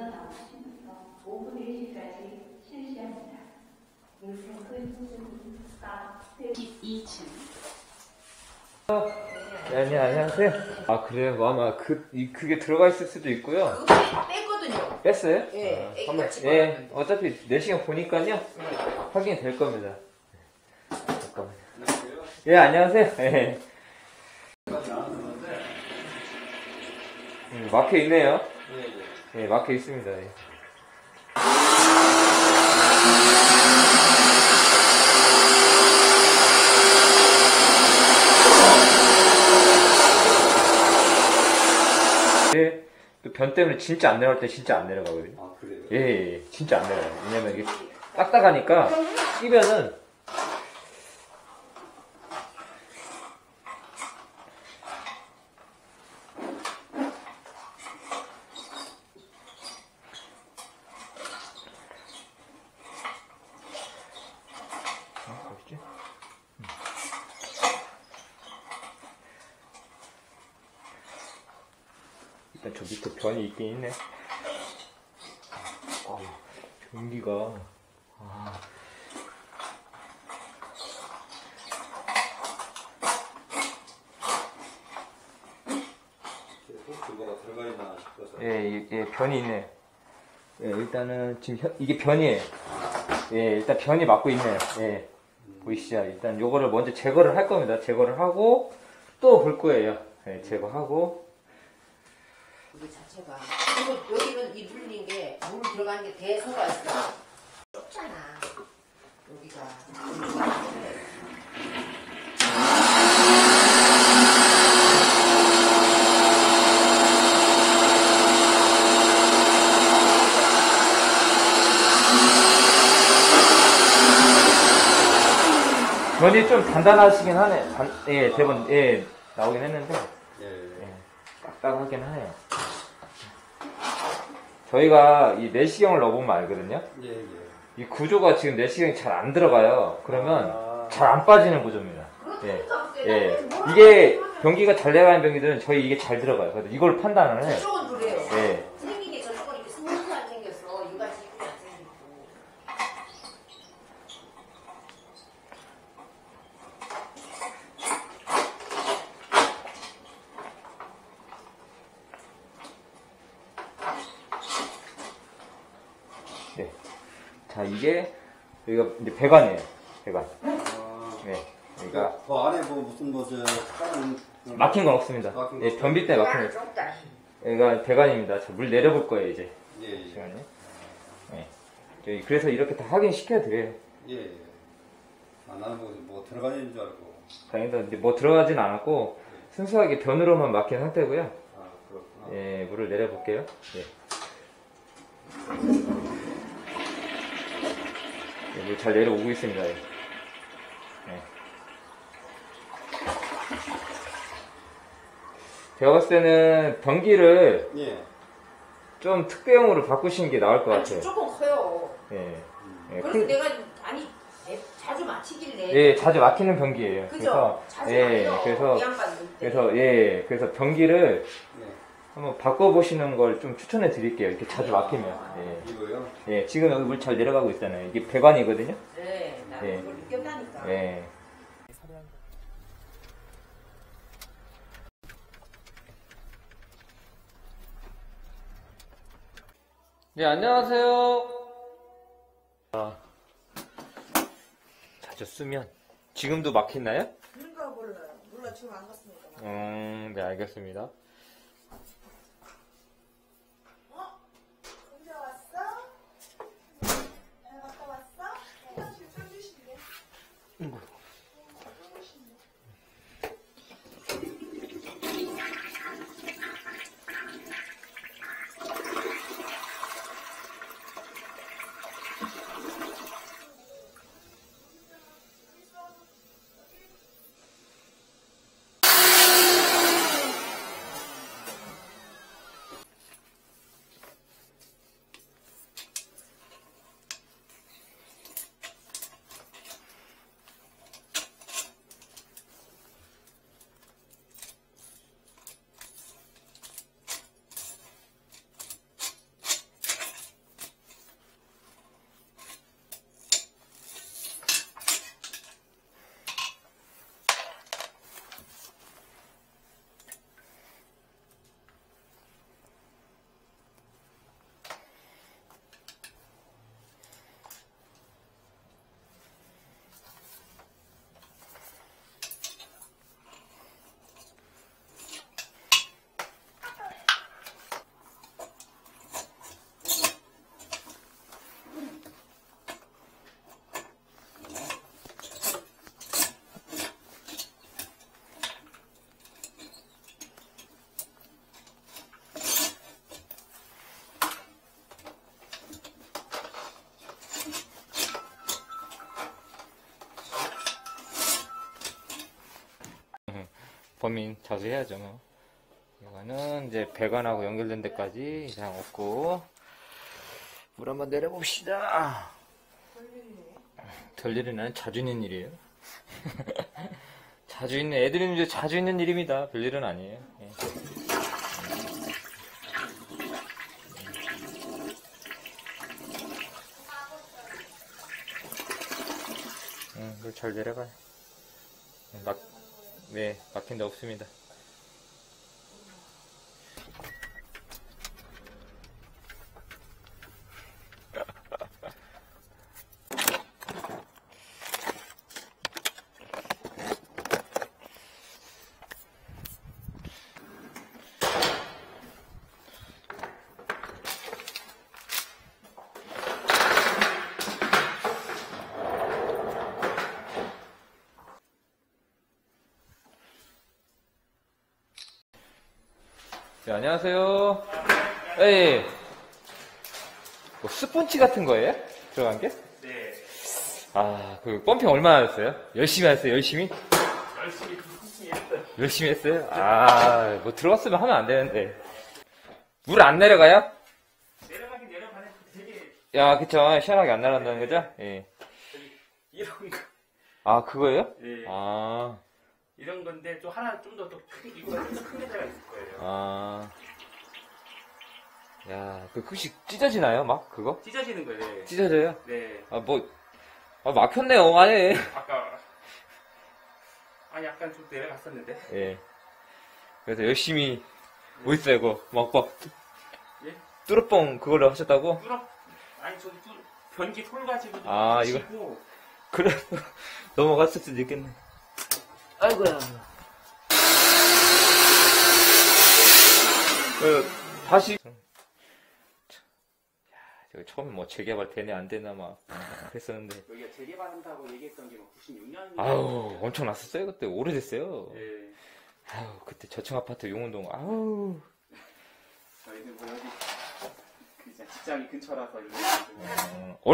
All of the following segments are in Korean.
나오시면서 오후 4시까지 실시합니다. 요새 12층. 네, 안녕하세요. 아, 그래요? 뭐 아마 그게 들어가 있을 수도 있고요. 그거 뺐거든요. 뺐어요? 예, 한번, 예, 어차피 내시경 보니까요. 확인이 될 겁니다. 잠깐만요. 예, 안녕하세요. 예. 막혀 있네요. 예, 막혀 있습니다. 예. 그 변 때문에 진짜 안 내려갈 때 진짜 안 내려가거든요. 아, 그래요? 예, 진짜 안 내려가요. 왜냐면 이게 딱딱하니까 끼면은 어디지? 일단 저 밑에 변이 있긴 있네. 변기가 뭐가 들어가 있나 싶어서. 예, 변이 있네. 예, 일단은 지금 이게 변이에요. 예, 일단 변이 맞고 있네요. 예, 보이시죠? 일단 요거를 먼저 제거를 할 겁니다. 제거를 하고 또 볼 거예요. 예, 제거하고. 이게 자체가. 그리고 여기는 이 눌린 게, 물 들어가는 게 대소가 있어. 좁잖아. 여기가. 변이 좀 단단하시긴 하네. 예, 대본, 예, 나오긴 했는데. 예. 딱딱하긴 하네요. 저희가 이 내시경을 넣어보면 알거든요. 예. 이 구조가 지금 내시경이 잘 안 들어가요. 그러면 잘 안 빠지는 구조입니다. 예. 예. 이게 변기가 잘 내려가는 변기들은 저희 이게 잘 들어가요. 그래서 이걸 판단을 해요. 저쪽은 그래요. 예. 생긴 게 저쪽은 이렇게 스무스 안 생겼어. 이가 지금 안 생기고. 네. 자, 이게 여기가 이제 배관이에요. 배관. 네. 그러니까 그 안에 뭐 무슨 다른 막힌 건 없습니다. 막힌 예, 변비 때문에 막힌 건. 여기가 배관입니다. 자, 물 내려볼 거예요, 이제. 예. 잠시만요. 네. 저희 그래서 이렇게 다 확인시켜야 돼요. 예. 아, 나는 뭐 들어가 있는 줄 알고. 다행히도 이제 뭐 들어가진 않았고 순수하게 변으로만 막힌 상태고요. 아, 그렇구나. 예, 물을 내려볼게요. 예. 예, 물 잘 내려오고 있습니다. 예. 예. 제가 봤을 때는 변기를 예. 좀 특배용으로 바꾸시는 게 나을 것 같아요. 조금 커요. 예. 예, 그래서 내가 자주 마치길래. 예, 자주 막히는 변기예요. 그죠? 자주 예, 막혀. 그래서 변기를 예. 한번 바꿔보시는 걸 좀 추천해 드릴게요. 이렇게 자주 막히면. 예. 이거요? 예, 지금 여기 물 잘 내려가고 있잖아요. 이게 배관이거든요. 네, 나 예. 그걸 느꼈다니까. 예. 네, 안녕하세요. 자주 쓰면 지금도 막히나요? 그런가 몰라요. 몰라 지금 안 갔으니까. 네, 알겠습니다. 언제 왔어? 잘 갔다 왔어? 화장실 찾으신대. 범인 자수해야죠, 뭐. 이거는 이제 배관하고 연결된 데까지 이상 없고, 물 한번 내려봅시다. 별 일은 자주 있는 일이에요. 자주 있는, 애들은 이제 자주 있는 일입니다. 별 일은 아니에요. 예. 물 잘 내려가요. 네, 막힌 데 없습니다. 네, 안녕하세요. 예. 뭐 스폰치 같은 거예요? 들어간 게? 네. 아, 그 펌핑 얼마나 하셨어요? 열심히 하셨어요? 열심히? 열심히 했어요. 열심히 했어요? 아, 뭐 들어갔으면 하면 안 되는데. 물 안 내려가요? 내려가긴 내려가네. 되게 야, 그쵸. 시원하게 안 날아간다는 거죠? 예. 이런 거. 아, 그거예요? 예. 아, 이런 건데 또 하나 좀 더 또 크게 이거보다 큰 게다가 있을 거예요. 아. 야, 그 혹시 찢어지나요? 막 그거? 찢어지는 거예요. 찢어져요? 네. 아, 뭐, 아, 막혔네요, 안에. 아까 아니 약간 좀 내려갔었는데. 예. 그래서 열심히, 뭐 있어요, 그거? 막, 예? 뚜루뻥 그걸로 하셨다고? 아니 저기 변기 솔 가지고 아, 치고 그래, 넘어갔을 수도 있겠네. 아이고야. 다시. 야, 제가 처음에 뭐 재개발 되네, 안 되나, 막, 그랬었는데. 여기가 재개발한다고 얘기했던 게 96년. 아우, 엄청 났었어요, 그때. 오래됐어요. 예. 아우, 그때 저층 아파트 용운동, 아우. 저희는 뭐 여기 그냥 직장이 근처라서 이런 거.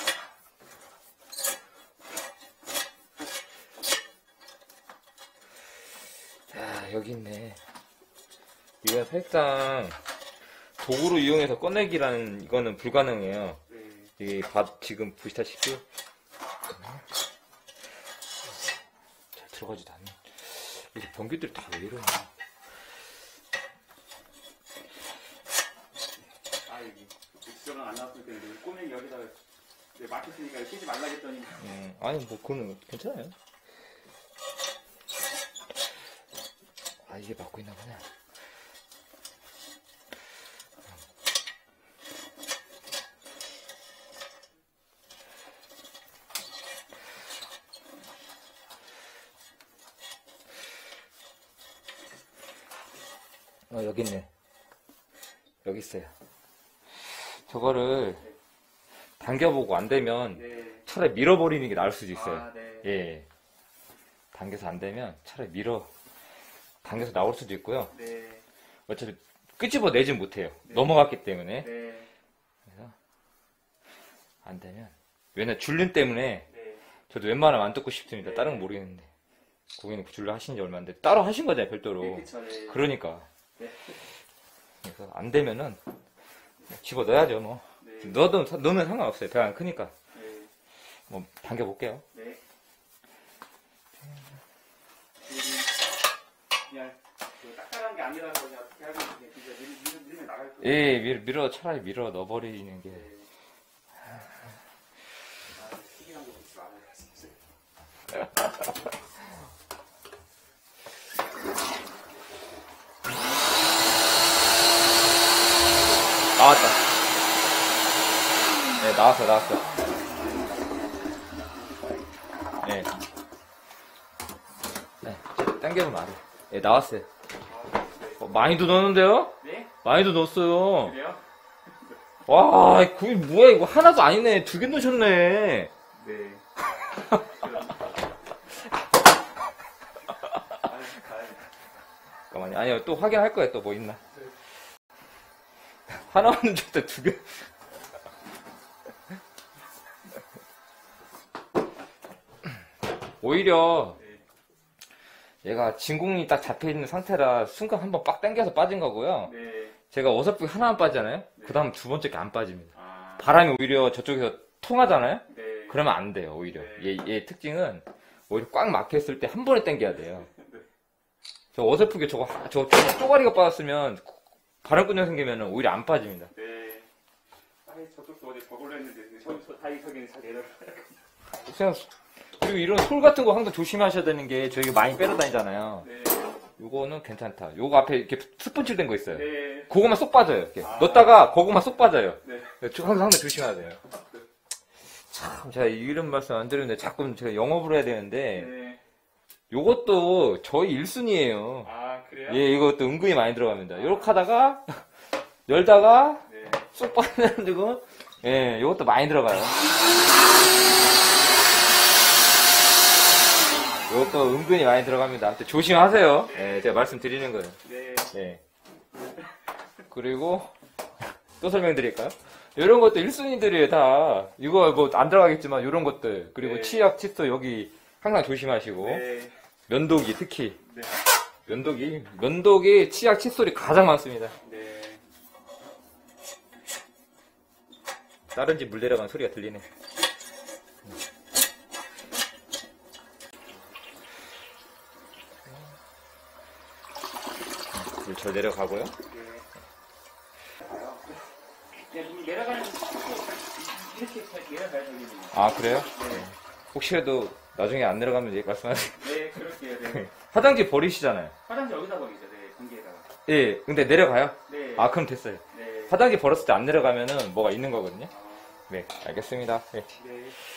자, 여기 있네. 이건 사실상 도구로 이용해서 꺼내기라는 이거는 불가능해요. 네. 이게 지금 보시다시피 잘 들어가지도 않네. 이게 변기들이 다 왜 이러냐. 아 여기 지저분 안 나왔으니까 이제 꼬맹이 여기다가 막혔으니까 끼지 말라 했더니. 아니 뭐 그거는 괜찮아요. 아, 이게 막고 있나 보네. 여기 있네. 여기 있어요. 저거를 당겨보고 안 되면 네. 차라리 밀어버리는 게 나을 수도 있어요. 아, 네. 예. 당겨서 안 되면 차라리 당겨서 나올 수도 있고요. 네. 어차피 끄집어 내진 못해요. 네. 넘어갔기 때문에. 네. 그래서 안 되면. 왜냐면 줄눈 때문에 네. 저도 웬만하면 안 뜯고 싶습니다. 네. 다른 건 모르겠는데. 고객님 줄눈 하신 지 얼마인데. 따로 하신 거잖아요, 별도로. 네, 그쵸, 네. 그러니까. 네. 그래서 안 되면은 집어 넣어야죠, 뭐. 네. 넣으면 상관없어요. 배가 안 크니까. 네. 뭐, 당겨볼게요. 네. 그냥 딱딱한 게 아니라서 그냥 어떻게 하면 그냥 밀면 나갈 거예요. 예, 차라리 밀어 넣어버리는 게. 튀기는 거 먹지 말아요, 진짜. 나왔다. 네, 나왔어. 네. 네, 당겨보면 알아요. 네, 나왔어요. 많이도 넣었는데요? 네? 많이도 넣었어요. 그래요? 와, 그게 뭐야, 이거 하나도 아니네. 2개 넣으셨네. 네. 잠깐만요. 아니요, 또 확인할 거예요. 또 뭐 있나. 하나 없는 줄 때 2개. 오히려 얘가 진공이 딱 잡혀있는 상태라 순간 한번 빡 당겨서 빠진 거고요. 네. 제가 어설프게 하나만 빠지잖아요? 그 다음 두 번째 게 안 빠집니다. 아. 바람이 오히려 저쪽에서 통하잖아요? 네. 그러면 안 돼요, 오히려. 네. 얘 특징은 오히려 꽉 막혀있을 때 한 번에 당겨야 돼요. 네. 저 어설프게 저거 쪼가리가 빠졌으면 바람끈형 생기면 오히려 안 빠집니다. 네. 아예 저쪽도 어제 저걸로 했는데 저 다이석이는 잘 내려가요. 그냥 그리고 이런 솔 같은 거 항상 조심하셔야 되는 게 저희가 많이 빼러 다니잖아요. 네. 요거는 괜찮다. 요거 앞에 이렇게 스펀치된 거 있어요. 네. 그거만 쏙 빠져요. 이렇게. 아. 넣었다가 그거만 쏙 빠져요. 네. 항상 조심해야 돼요. 참, 제가 이런 말씀 안 드리는데 자꾸 제가 영업을 해야 되는데 네. 요것도 저희 1순위예요. 아, 그래요? 예, 이것도 은근히 많이 들어갑니다. 요렇게 하다가 열다가 네. 쏙 빠져가지고 예, 요것도 많이 들어가요. 요것도 은근히 많이 들어갑니다. 아무튼 조심하세요. 예, 제가 말씀드리는 거예요. 네. 예. 그리고 또 설명드릴까요? 이런 것도 1순위들이에요, 다. 이거 뭐 안 들어가겠지만 이런 것들. 그리고 네. 치약, 칫솔 여기 항상 조심하시고. 네. 면도기 특히. 네. 면도기, 치약, 칫솔이 가장 많습니다. 네. 다른 집 물 내려가는 소리가 들리네. 물 저 내려가고요. 네, 물 내려가는 이렇게 내려가야 되겠네요. 아, 그래요? 네. 혹시라도 나중에 안 내려가면 말씀하세요. 네, 그럴게요. 네. 화장지 버리시잖아요. 화장실 여기다 버리죠. 네, 공기에다가. 예, 근데 내려가요? 네. 아, 그럼 됐어요. 네. 화장지 버렸을 때 안 내려가면은 뭐가 있는 거거든요. 아, 네, 알겠습니다. 네. 네.